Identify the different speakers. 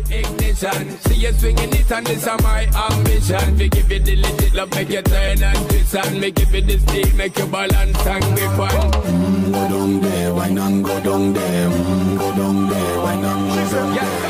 Speaker 1: ignition. See you swinging it and this is my ambition. We give you the legit love, make you turn and twist and me give you the steel, make you balance and grip on.
Speaker 2: Go down there, why not go down there? Go down there, why not go down there?